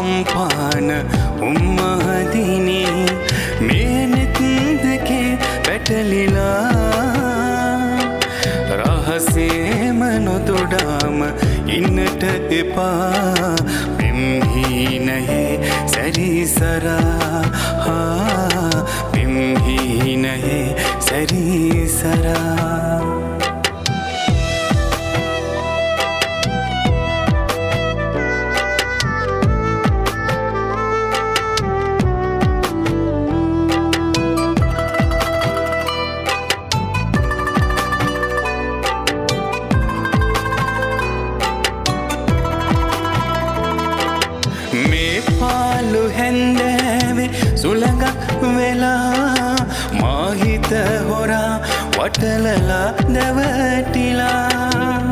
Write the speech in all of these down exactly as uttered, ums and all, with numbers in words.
කම්පාන උම්මහදිනේ මේ නෙත් දෙකේ පැටලිලා රහසේම නොදොඩාම ඉන්නට එපා පෙම්හීනයේ සැරිසරා හා පෙම්හීනයේ සැරිසරා මේ පාලු හැන්දෑවේ සුළඟක් වෙලා මාහිත හොරා වටලලා දැවටිලා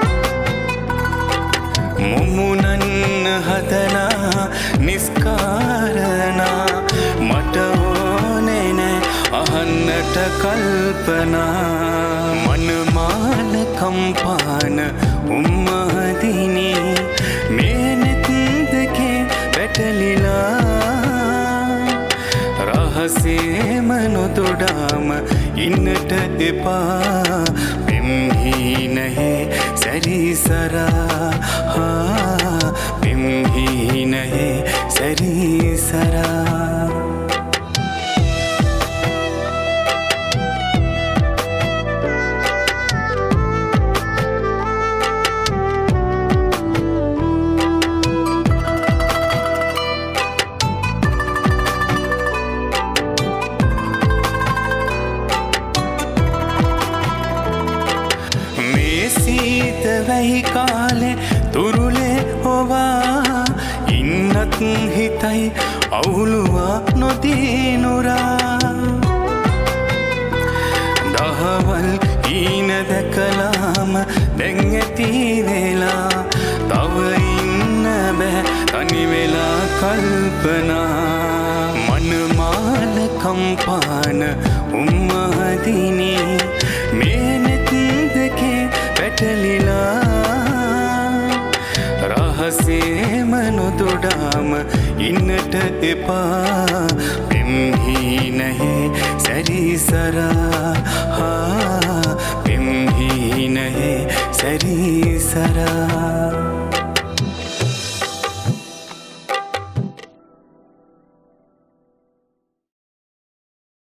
මුමුණන්න හදනා නිස්කාරණා මට ඕනේ නෑ අහන්නට කල්පනා මනමාල කම්පාන උම්මහදිනේ මේ නෙත් දෙකේ පැටලිලා රහසේම නොදොඩාම ඉන්නට එපා පෙම්හීනයේ සැරිසරා හා පෙම්හීනයේ සැරිසරා සීත වැහි කාලේ තුරුලේ හොවා ඉන්නත් හිතයි අවුලුවා නොදීනුරා දහවල් ඊන දැකලාම දැන් ඇති වෙලා තව ඉන්න බෑ තනි වෙලා කල්පනා මනමාල කම්පාන උම්මහදිනේ මේ නෙත් දෙකේ පැටලිලා රහසේම නොදොඩාම ඉන්නට එපා පෙම්හීනයේ සැරිසරා හා පෙම්හීනයේ සැරි